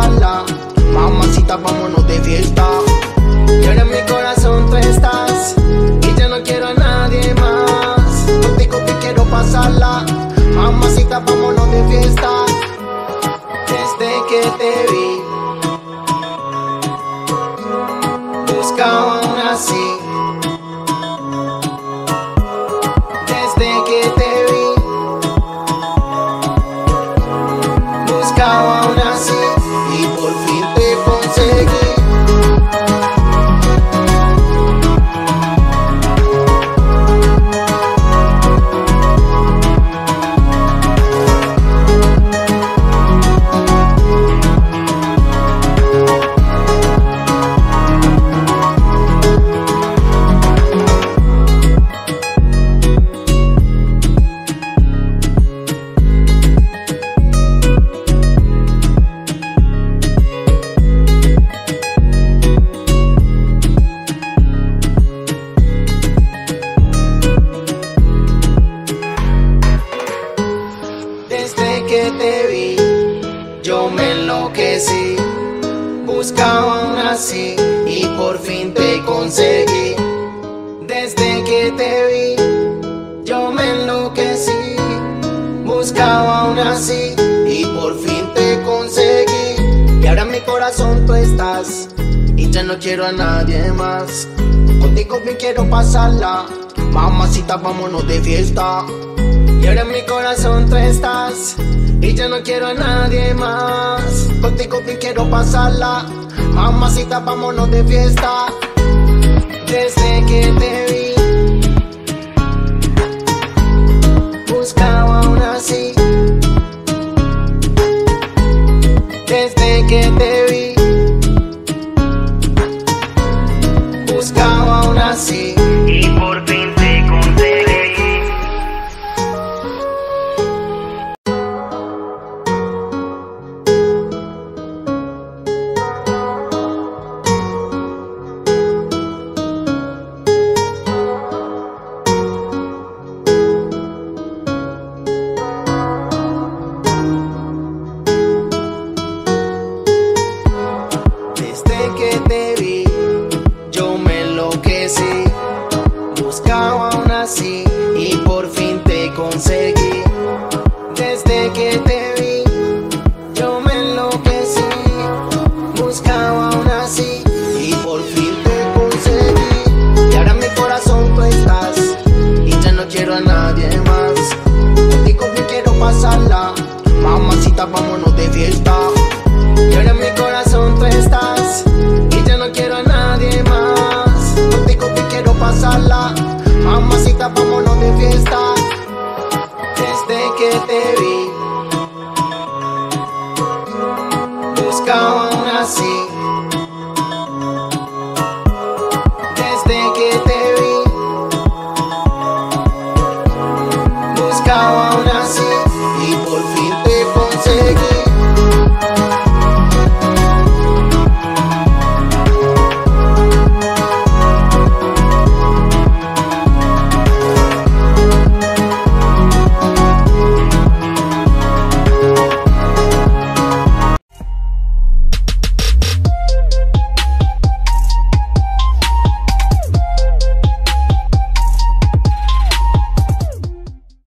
pasarla. Mamacita, vámonos de fiesta. Y ahora en mi corazón tú estás y ya no quiero a nadie más. Contigo que quiero pasarla. Mamacita, vámonos de fiesta. Desde que te vi buscaba una así. Desde que te vi buscaba una así y por fin te conseguí. Desde que te vi, yo me enloquecí. Buscaba una así y por fin te conseguí. Desde que te vi, yo me enloquecí. Buscaba una así y por fin te conseguí. Y ahora en mi corazón tú estás y ya no quiero a nadie más. Contigo bien quiero pasarla. Mamacita, vámonos de fiesta. Y ahora en mi corazón tú estás y ya no quiero a nadie más. Contigo bien quiero pasarla. Mamacita, vámonos de fiesta. Desde que te vi buscaba una así. Desde que te vi buscaba una así y por fin te conseguí. Desde que te vi, yo me enloquecí. Buscaba una así y por fin te conseguí. Desde que te vi, yo me enloquecí. Buscaba una así y por fin te conseguí. Y ahora en mi corazón tú estás y ya no quiero a nadie más. Contigo me quiero pasarla. Mamacita, vámonos de fiesta. Y ahora en mi corazón tú estás y ya no quiero a nadie más. Contigo te quiero pasarla. Mamacita, vámonos de fiesta. Desde que te vi buscaba una así.